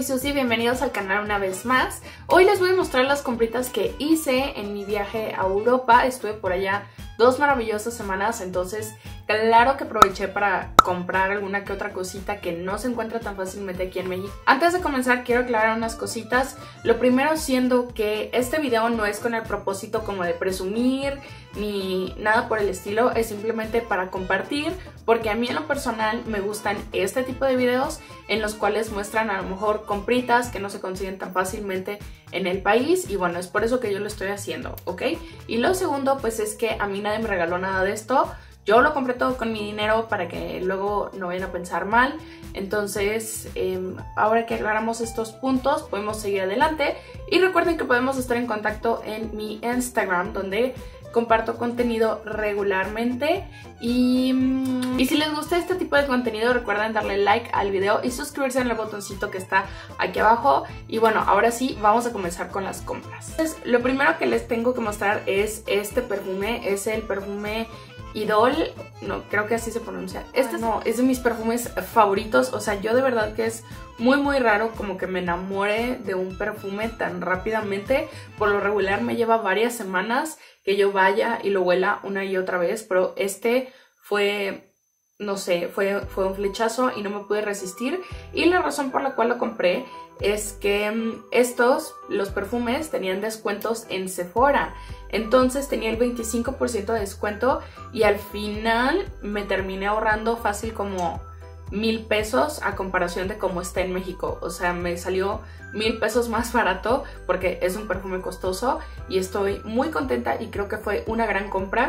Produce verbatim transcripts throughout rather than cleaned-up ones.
Susi, bienvenidos al canal una vez más. Hoy les voy a mostrar las compritas que hice en mi viaje a Europa. Estuve por allá dos maravillosas semanas, entonces claro que aproveché para comprar alguna que otra cosita que no se encuentra tan fácilmente aquí en México. Antes de comenzar quiero aclarar unas cositas. Lo primero siendo que este video no es con el propósito como de presumir ni nada por el estilo, es simplemente para compartir, porque a mí en lo personal me gustan este tipo de videos en los cuales muestran a lo mejor compritas que no se consiguen tan fácilmente en el país, y bueno, es por eso que yo lo estoy haciendo, ¿ok? Y lo segundo pues es que a mí nadie me regaló nada de esto. Yo lo compré todo con mi dinero para que luego no vayan a pensar mal. Entonces, eh, ahora que aclaramos estos puntos, podemos seguir adelante. Y recuerden que podemos estar en contacto en mi Instagram, donde comparto contenido regularmente. Y, y si les gusta este tipo de contenido, recuerden darle like al video y suscribirse en el botoncito que está aquí abajo. Y bueno, ahora sí, vamos a comenzar con las compras. Entonces, lo primero que les tengo que mostrar es este perfume. Es el perfume Idol, no, creo que así se pronuncia. Este no, es de mis perfumes favoritos. O sea, yo de verdad que es muy muy raro como que me enamore de un perfume tan rápidamente. Por lo regular me lleva varias semanas que yo vaya y lo huela una y otra vez, pero este fue, no sé, fue, fue un flechazo y no me pude resistir. Y la razón por la cual lo compré es que estos, los perfumes, tenían descuentos en Sephora. Entonces tenía el veinticinco por ciento de descuento y al final me terminé ahorrando fácil como mil pesos a comparación de cómo está en México. O sea, me salió mil pesos más barato porque es un perfume costoso y estoy muy contenta y creo que fue una gran compra.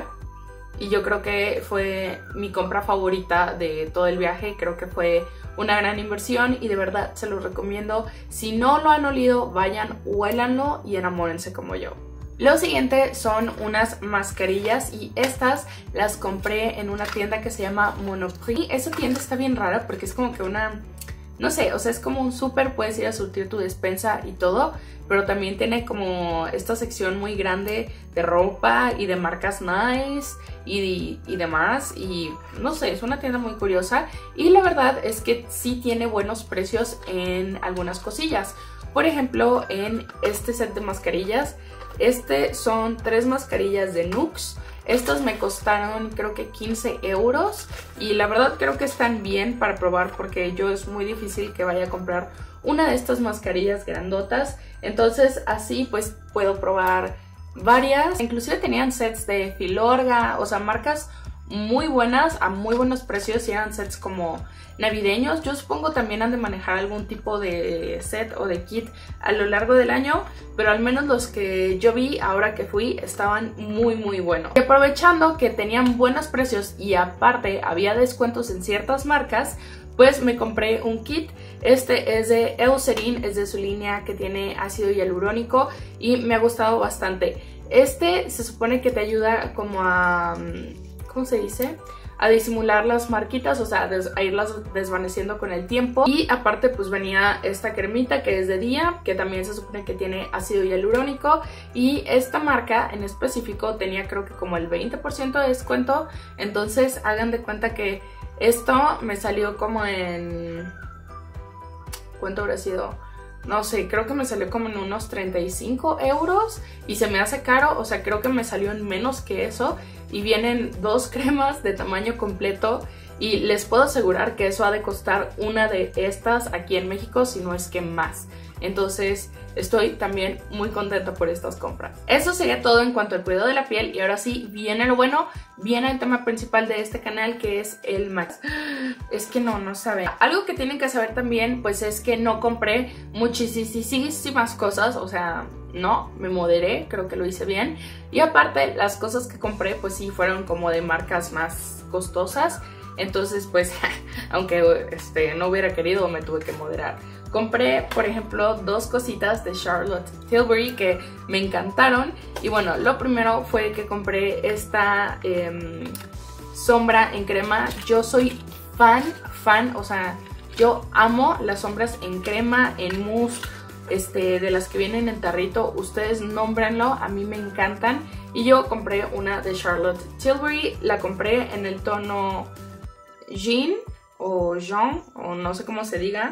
Y yo creo que fue mi compra favorita de todo el viaje. Creo que fue una gran inversión y de verdad se los recomiendo. Si no lo han olido, vayan, huélanlo y enamórense como yo. Lo siguiente son unas mascarillas y estas las compré en una tienda que se llama Monoprix. Esa tienda está bien rara porque es como que una... no sé, o sea, es como un súper, puedes ir a surtir tu despensa y todo, pero también tiene como esta sección muy grande de ropa y de marcas nice y, y demás, y no sé, es una tienda muy curiosa y la verdad es que sí tiene buenos precios en algunas cosillas. Por ejemplo, en este set de mascarillas, este son tres mascarillas de Nux. Estos me costaron creo que quince euros y la verdad creo que están bien para probar porque yo es muy difícil que vaya a comprar una de estas mascarillas grandotas. Entonces así pues puedo probar varias. Inclusive tenían sets de Filorga, o sea, marcas muy buenas a muy buenos precios y eran sets como navideños. Yo supongo también han de manejar algún tipo de set o de kit a lo largo del año, pero al menos los que yo vi ahora que fui estaban muy muy buenos. Y aprovechando que tenían buenos precios y aparte había descuentos en ciertas marcas, pues me compré un kit. Este es de Eucerin, es de su línea que tiene ácido hialurónico y me ha gustado bastante. Este se supone que te ayuda como a... ¿cómo se dice? A disimular las marquitas, o sea, a irlas desvaneciendo con el tiempo. Y aparte pues venía esta cremita que es de día, que también se supone que tiene ácido hialurónico, y esta marca en específico tenía creo que como el veinte por ciento de descuento. Entonces hagan de cuenta que esto me salió como en... ¿cuánto habrá sido? No sé, creo que me salió como en unos treinta y cinco euros y se me hace caro, o sea, creo que me salió en menos que eso. Y vienen dos cremas de tamaño completo y les puedo asegurar que eso ha de costar una de estas aquí en México, si no es que más. Entonces estoy también muy contenta por estas compras. Eso sería todo en cuanto al cuidado de la piel y ahora sí viene lo bueno, viene el tema principal de este canal, que es el max. Es que no, no saben. Algo que tienen que saber también pues es que no compré muchísimas cosas, o sea, no, me moderé, creo que lo hice bien. Y aparte las cosas que compré pues sí fueron como de marcas más costosas. Entonces pues aunque este, no hubiera querido, me tuve que moderar. Compré, por ejemplo, dos cositas de Charlotte Tilbury que me encantaron. Y bueno, lo primero fue que compré esta eh, sombra en crema. Yo soy fan, fan, o sea, yo amo las sombras en crema, en mousse, este, de las que vienen en tarrito. Ustedes nómbrenlo, a mí me encantan. Y yo compré una de Charlotte Tilbury. La compré en el tono Jean o Jean, o no sé cómo se diga.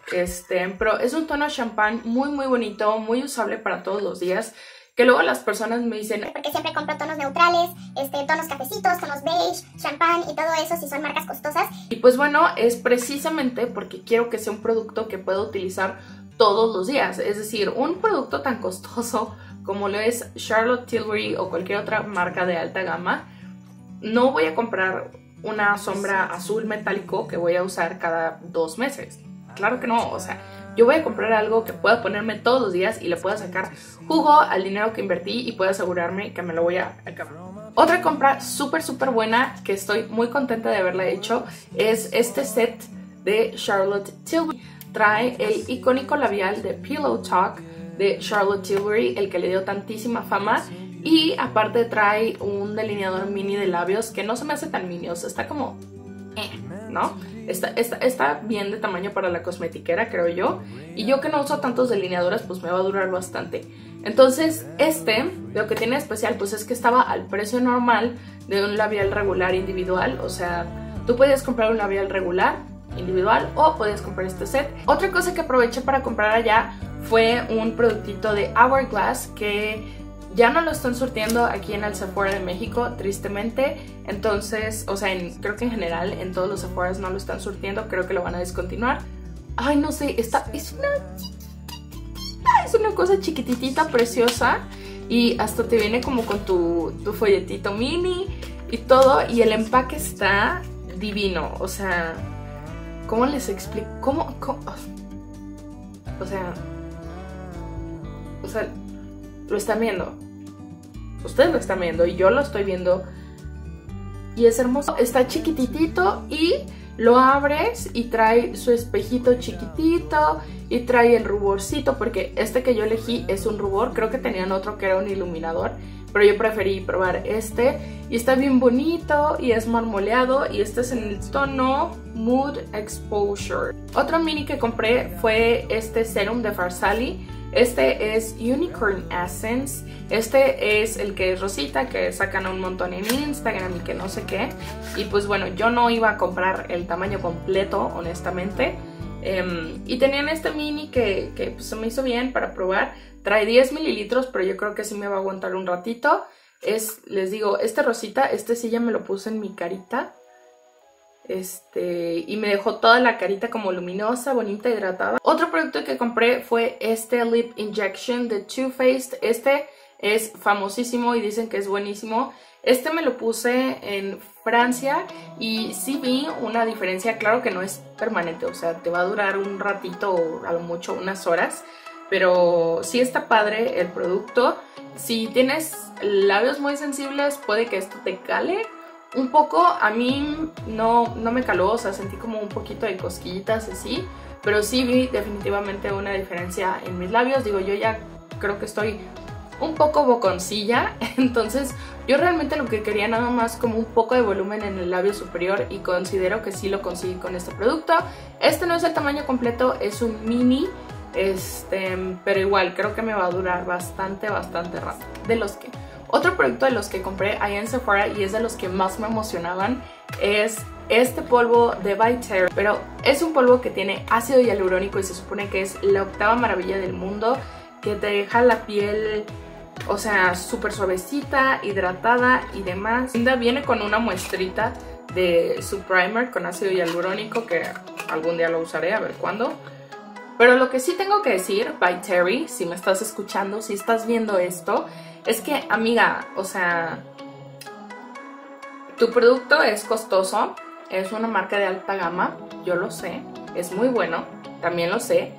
Este, pero es un tono champán muy muy bonito, muy usable para todos los días. Que luego las personas me dicen, porque siempre compro tonos neutrales, este, tonos cafecitos, tonos beige, champán y todo eso si son marcas costosas. Y pues bueno, es precisamente porque quiero que sea un producto que pueda utilizar todos los días. Es decir, un producto tan costoso como lo es Charlotte Tilbury o cualquier otra marca de alta gama, no voy a comprar una sombra azul metálico que voy a usar cada dos meses. Claro que no, o sea, yo voy a comprar algo que pueda ponerme todos los días y le pueda sacar jugo al dinero que invertí y pueda asegurarme que me lo voy a acabar. Otra compra súper súper buena que estoy muy contenta de haberla hecho es este set de Charlotte Tilbury. Trae el icónico labial de Pillow Talk de Charlotte Tilbury, el que le dio tantísima fama. Y aparte trae un delineador mini de labios que no se me hace tan mini, o sea, está como... Eh, ¿no? Está, está, está bien de tamaño para la cosmetiquera, creo yo. Y yo que no uso tantos delineadores, pues me va a durar bastante. Entonces, este, lo que tiene especial, pues es que estaba al precio normal de un labial regular individual. O sea, tú podías comprar un labial regular individual o podías comprar este set. Otra cosa que aproveché para comprar allá fue un productito de Hourglass que ya no lo están surtiendo aquí en el Sephora de México, tristemente. Entonces, o sea, en, creo que en general en todos los Sephoras no lo están surtiendo. Creo que lo van a descontinuar. Ay, no sé, esta es una chiquitita, es una cosa chiquititita, preciosa. Y hasta te viene como con tu, tu folletito mini y todo. Y el empaque está divino. O sea, ¿cómo les explico? ¿Cómo? cómo? O sea, o sea, lo están viendo. Ustedes lo están viendo y yo lo estoy viendo. Y es hermoso. Está chiquititito y lo abres y trae su espejito chiquitito y trae el ruborcito, porque este que yo elegí es un rubor. Creo que tenían otro que era un iluminador, pero yo preferí probar este. Y está bien bonito y es marmoleado y este es en el tono Mood Exposure. Otro mini que compré fue este serum de Farsali. Este es Unicorn Essence. Este es el que es rosita, que sacan un montón en Instagram y que no sé qué. Y pues bueno, yo no iba a comprar el tamaño completo, honestamente. Um, y tenían este mini que, que pues, se me hizo bien para probar. Trae diez mililitros, pero yo creo que sí me va a aguantar un ratito. Es, les digo, este rosita, este sí ya me lo puse en mi carita. Este, y me dejó toda la carita como luminosa, bonita, hidratada. Otro producto que compré fue este Lip Injection de Too Faced. Este es famosísimo y dicen que es buenísimo. Este me lo puse en Francia y sí vi una diferencia. Claro que no es permanente, o sea, te va a durar un ratito o a lo mucho unas horas, pero sí está padre el producto. Si tienes labios muy sensibles, puede que esto te cale un poco. A mí no, no me caló, o sea, sentí como un poquito de cosquillitas así, pero sí vi definitivamente una diferencia en mis labios. Digo, yo ya creo que estoy un poco boconcilla, entonces yo realmente lo que quería nada más como un poco de volumen en el labio superior y considero que sí lo conseguí con este producto. Este no es el tamaño completo, es un mini, este, pero igual creo que me va a durar bastante, bastante rato. De los que... Otro producto de los que compré allá en Sephora y es de los que más me emocionaban es este polvo de By Terry, pero es un polvo que tiene ácido hialurónico y se supone que es la octava maravilla del mundo, que te deja la piel, o sea, súper suavecita, hidratada y demás. Viene con una muestrita de su primer con ácido hialurónico que algún día lo usaré, a ver cuándo. Pero lo que sí tengo que decir, By Terry, si me estás escuchando, si estás viendo esto, es que, amiga, o sea, tu producto es costoso, es una marca de alta gama, yo lo sé, es muy bueno, también lo sé.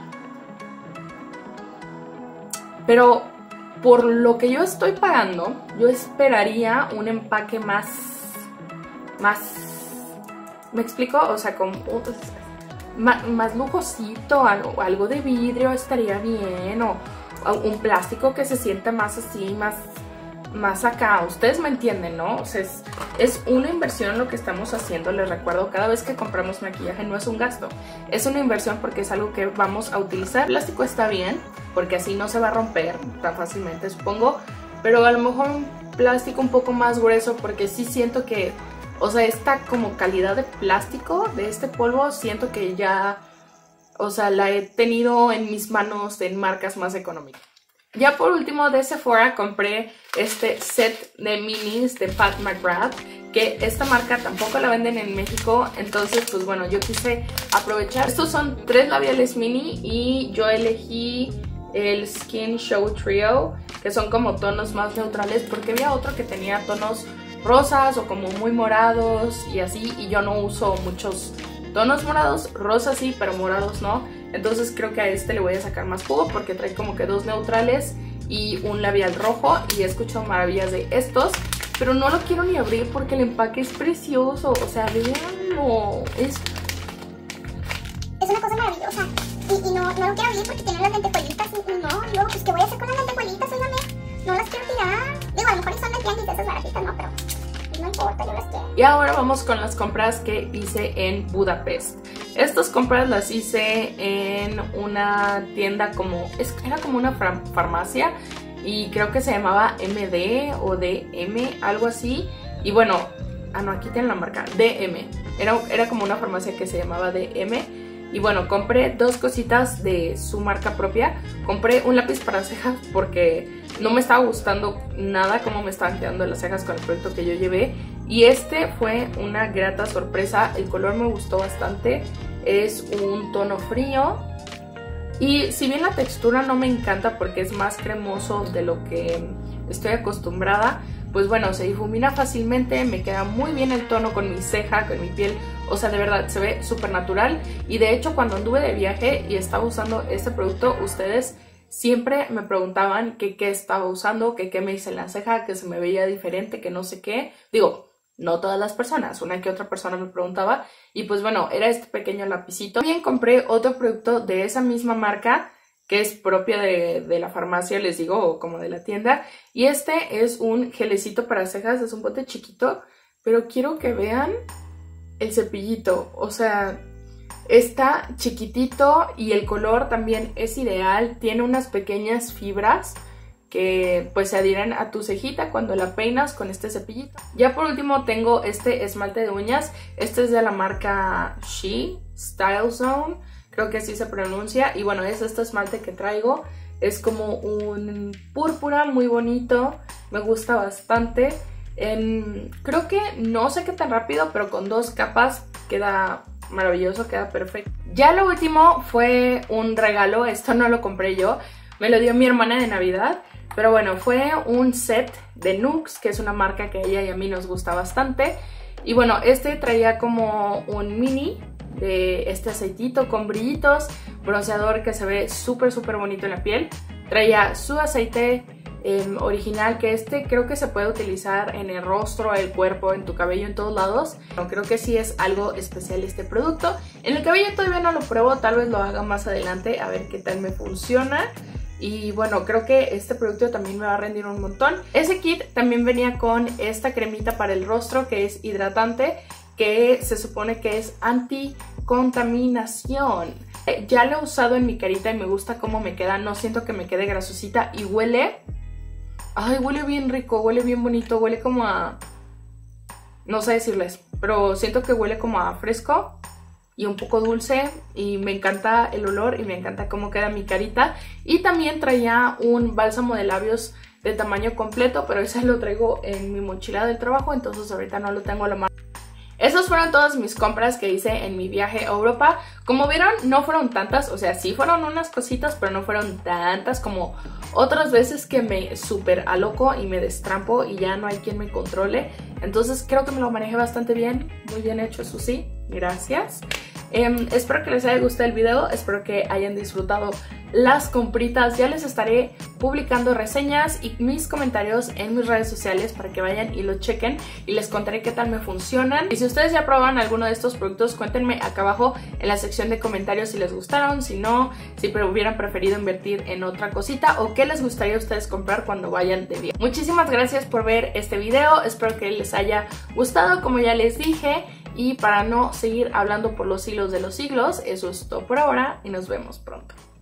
Pero por lo que yo estoy pagando, yo esperaría un empaque más, más, ¿me explico? O sea, con más, más lujosito, algo, algo de vidrio estaría bien, o un plástico que se sienta más así, más, más acá. Ustedes me entienden, ¿no? O sea, es, es una inversión lo que estamos haciendo. Les recuerdo, cada vez que compramos maquillaje no es un gasto, es una inversión porque es algo que vamos a utilizar. El plástico está bien, porque así no se va a romper tan fácilmente, supongo, pero a lo mejor un plástico un poco más grueso, porque sí siento que, o sea, esta como calidad de plástico de este polvo, siento que ya O sea, la he tenido en mis manos en marcas más económicas. Ya por último de Sephora compré este set de minis de Pat McGrath, que esta marca tampoco la venden en México, entonces pues bueno, yo quise aprovechar. Estos son tres labiales mini y yo elegí el Skin Show Trio, que son como tonos más neutrales, porque había otro que tenía tonos rosas o como muy morados y así, y yo no uso muchos tonos morados, rosas sí, pero morados no. Entonces creo que a este le voy a sacar más jugo porque trae como que dos neutrales y un labial rojo, y he escuchado maravillas de estos, pero no lo quiero ni abrir porque el empaque es precioso. O sea, veanlo, es... es una cosa maravillosa. Y, y no, no lo quiero abrir porque tiene las lentejuelitas y, y no, yo, pues ¿qué voy a hacer con las lentejuelitas? Óigame, no las quiero tirar. Digo, a lo mejor son de tianguis de esas baratitas, ¿no? Pero no importa, yo las quiero. Y ahora vamos con las compras que hice en Budapest. Estas compras las hice en una tienda como... era como una farmacia y creo que se llamaba M D o D M, algo así. Y bueno, ah no, aquí tienen la marca, D M. Era, era como una farmacia que se llamaba D M. Y bueno, compré dos cositas de su marca propia. Compré un lápiz para cejas porque no me estaba gustando nada cómo me estaban quedando las cejas con el proyecto que yo llevé. Y este fue una grata sorpresa. El color me gustó bastante. Es un tono frío. Y si bien la textura no me encanta porque es más cremoso de lo que estoy acostumbrada, pues bueno, se difumina fácilmente, me queda muy bien el tono con mi ceja, con mi piel. O sea, de verdad, se ve súper natural. Y de hecho, cuando anduve de viaje y estaba usando este producto, ustedes siempre me preguntaban que qué estaba usando, que qué me hice en la ceja, que se me veía diferente, que no sé qué. Digo, no todas las personas, una que otra persona me preguntaba. Y pues bueno, era este pequeño lapicito. También compré otro producto de esa misma marca, que es propia de, de la farmacia, les digo, o como de la tienda. Y este es un gelecito para cejas, es un bote chiquito, pero quiero que vean el cepillito. O sea, está chiquitito y el color también es ideal. Tiene unas pequeñas fibras que pues se adhieren a tu cejita cuando la peinas con este cepillito. Ya por último tengo este esmalte de uñas. Este es de la marca She Style Zone, creo que así se pronuncia. Y bueno, es este esmalte que traigo. Es como un púrpura muy bonito, me gusta bastante. En, creo que no sé qué tan rápido, pero con dos capas queda maravilloso, queda perfecto. Ya lo último fue un regalo, esto no lo compré yo, me lo dio mi hermana de Navidad. Pero bueno, fue un set de Nuxe, que es una marca que a ella y a mí nos gusta bastante. Y bueno, este traía como un mini de este aceitito con brillitos, bronceador que se ve súper súper bonito en la piel. Traía su aceite eh, original, que este creo que se puede utilizar en el rostro, el cuerpo, en tu cabello, en todos lados. Bueno, creo que sí es algo especial este producto. En el cabello todavía no lo pruebo, tal vez lo haga más adelante a ver qué tal me funciona. Y bueno, creo que este producto también me va a rendir un montón. Ese kit también venía con esta cremita para el rostro que es hidratante, que se supone que es anticontaminación. Ya lo he usado en mi carita y me gusta cómo me queda. No siento que me quede grasosita y huele... Ay, huele bien rico, huele bien bonito, huele como a... No sé decirles, pero siento que huele como a fresco y un poco dulce, y me encanta el olor y me encanta cómo queda mi carita. Y también traía un bálsamo de labios de tamaño completo, pero ese lo traigo en mi mochila del trabajo, entonces ahorita no lo tengo a la mano. Esas fueron todas mis compras que hice en mi viaje a Europa. Como vieron, no fueron tantas, o sea, sí fueron unas cositas, pero no fueron tantas como otras veces que me súper aloco y me destrampo y ya no hay quien me controle. Entonces creo que me lo manejé bastante bien, muy bien hecho, eso sí, gracias. Eh, espero que les haya gustado el video, espero que hayan disfrutado las compritas. Ya les estaré publicando reseñas y mis comentarios en mis redes sociales para que vayan y lo chequen, y les contaré qué tal me funcionan. Y si ustedes ya probaron alguno de estos productos, cuéntenme acá abajo en la sección de comentarios si les gustaron, si no, si hubieran preferido invertir en otra cosita o qué les gustaría a ustedes comprar cuando vayan de viaje. Muchísimas gracias por ver este video, espero que les haya gustado como ya les dije. Y para no seguir hablando por los siglos de los siglos, eso es todo por ahora y nos vemos pronto.